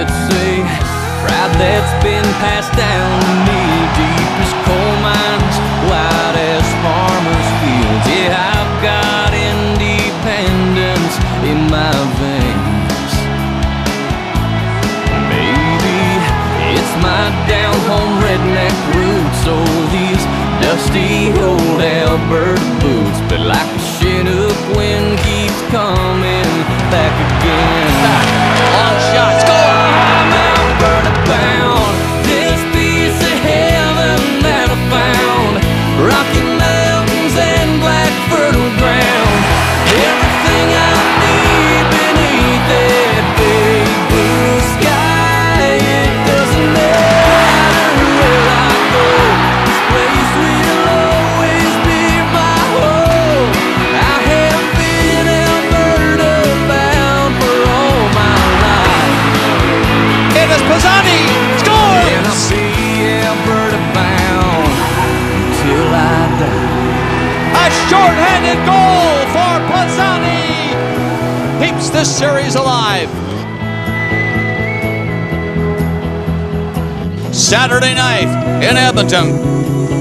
let's say, pride that's been passed down to me. Deep as coal mines, wide as farmers' fields. Yeah, I've got independence in my veins. Maybe it's my down-home redneck roots, or these dusty old Alberta boots. But like a Chinook wind keeps coming back again. Long shot, score! I'm Alberta bound, this piece of heaven that I found. Rocky mountains and black fertile ground. Everything I need beneath that big blue sky. It doesn't matter where I go, this place will always be my home. I have been Alberta bound for all my life. It is Pisani, scores! And I'll be Alberta bound till I die. A short-handed goal for Pisani keeps this series alive. Saturday night in Edmonton.